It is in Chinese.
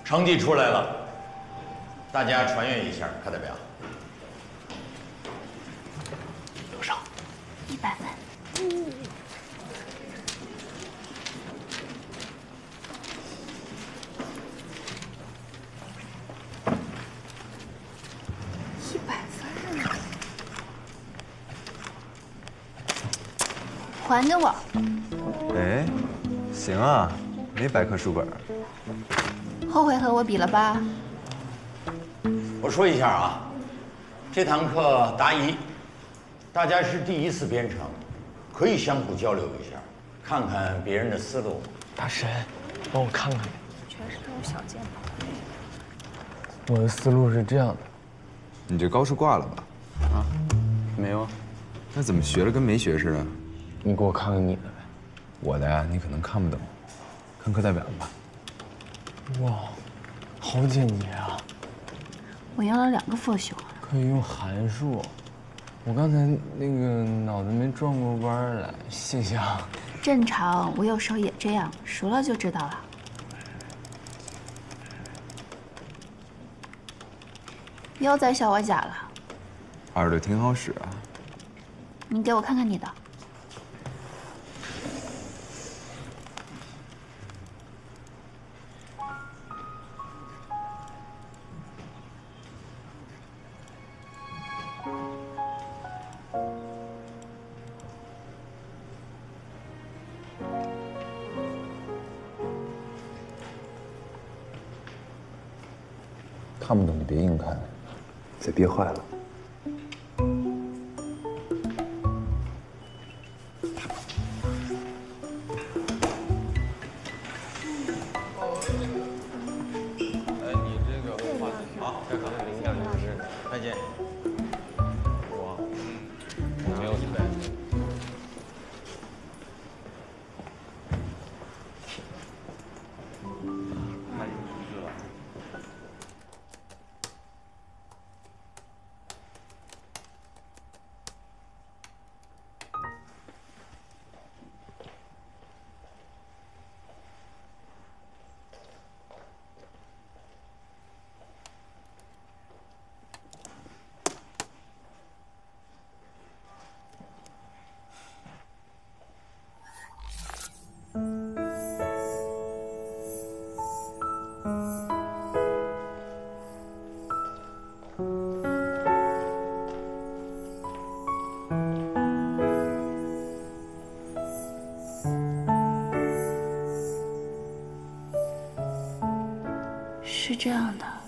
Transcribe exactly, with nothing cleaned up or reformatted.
成绩出来了，大家传阅一下，课代表。 多少？ 一百分。一百分啊！还给我。 哎，行啊，没白磕书本。 后悔和我比了吧？ 我说一下啊，这堂课答疑，大家是第一次编程，可以相互交流一下，看看别人的思路。 大神，帮我看看。 全是这种小键盘。 我的思路是这样的。 你这高数挂了吧？ 啊？没有。 那怎么学了跟没学似的？ 你给我看看你的呗。 我的呀，你可能看不懂，看课代表的吧。 哇，好简洁啊！ 我要了两个复修。 可以用函数。我刚才那个脑子没转过弯来，谢谢啊。 正常，我有时候也这样，熟了就知道了。又在笑我假了。 耳朵挺好使啊。 你给我看看你的。 看不懂就别硬看，再憋坏了。 哎，你这个话题好，这可能灵感就是再见。 我，我没有一百分。 是这样的。